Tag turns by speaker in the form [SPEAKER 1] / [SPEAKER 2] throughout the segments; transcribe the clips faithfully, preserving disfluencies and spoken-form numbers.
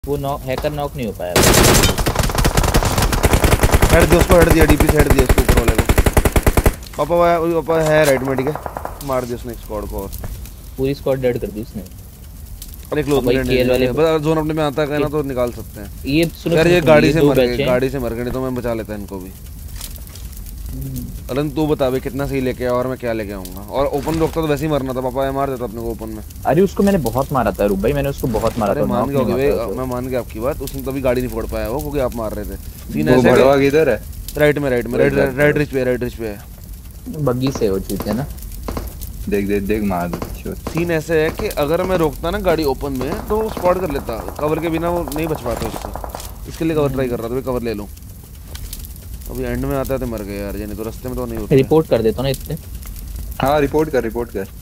[SPEAKER 1] वो knock hacker knock नहीं हो पाया।
[SPEAKER 2] हेड दिया उसको, हेड दिया डीपी से, हेड दिया उसको ऊपर वाले को। पापा वो पापा है राइट में, ठीक है, मार दिया उसने स्क्वाड को और
[SPEAKER 1] पूरी स्क्वाड डेड कर दी उसने।
[SPEAKER 2] अरे क्लोज में
[SPEAKER 1] केएल वाले
[SPEAKER 2] बस जोन अपने में आता है ना तो निकाल सकते हैं।
[SPEAKER 1] ये सुनो
[SPEAKER 2] यार ये गाड़ी से मर गए, गाड़ी से मर गए, नहीं तो मैं बचा लेता इनको भी। अलन तू बता भाई कितना सही लेके आया और मैं क्या लेके आऊंगा। और ओपन रोकता तो वैसे ही मरना था, पापा ये मार देता अपने को ओपन में।
[SPEAKER 3] अरे उसको मैंने बहुत मारा था रूप भाई, मैंने उसको बहुत मारा था।
[SPEAKER 2] मान गया भाई, मैं मान गया आपकी बात। उसने तभी गाड़ी नहीं फोड़ पाया वो, क्योंकि आप मार रहे थे। सीन
[SPEAKER 4] ऐसे है कि किधर है?
[SPEAKER 2] राइट में, राइट में, राइट राइट रिच पे, राइट रिच पे है।
[SPEAKER 3] बग्गी से हो चुकी है ना,
[SPEAKER 4] देख देख देख मार दो।
[SPEAKER 2] सीन ऐसे है कि अगर मैं रोकता ना गाड़ी ओपन में तो स्पॉट कर लेता, कवर के बिना वो नहीं बच पाता उससे। इसके लिए कवर ट्राई कर रहा था, कवर ले लूं। अभी एंड में आता है तो मर गए यार, यानी तो रास्ते में तो नहीं होता।
[SPEAKER 1] रिपोर्ट कर देता ना इतने।
[SPEAKER 4] हाँ रिपोर्ट कर, रिपोर्ट कर।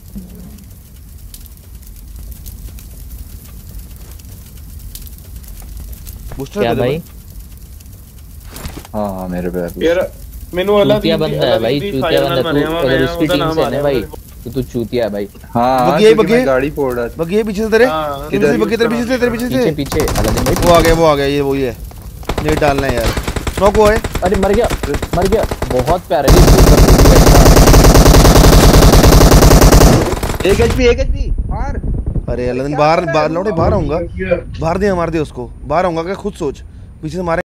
[SPEAKER 2] बूस्टर
[SPEAKER 1] क्या भाई?
[SPEAKER 4] हाँ हाँ मेरे पे
[SPEAKER 5] यार मेनू वाला
[SPEAKER 1] चूतिया बंदा है भाई, चूतिया बंदा तू। अगर उसकी टीम से है ना भाई तो तू चूतिया है भाई।
[SPEAKER 4] हाँ
[SPEAKER 2] बग्गी बग्गी
[SPEAKER 4] गाड़ी फोड़ रहा था।
[SPEAKER 2] बग्गी ये पीछे से तेरे,
[SPEAKER 4] किधर
[SPEAKER 2] बग्गी तेरे पीछे से, तेरे पीछे से
[SPEAKER 1] पीछे पीछे अलादीन भाई।
[SPEAKER 2] वो आ गया, वो आ गया, ये वही है। नेट डालना है यार। नॉक हुआ है।
[SPEAKER 3] अरे मर गया, मर गया। बहुत प्यारा
[SPEAKER 4] एक एचपी, एक एचपी मार।
[SPEAKER 2] अरे अलादीन बाहर बाहर लौटे, बाहर आऊंगा, बाहर दिया, मार दिया उसको, बाहर आऊंगा क्या खुद सोच, पीछे से मारे।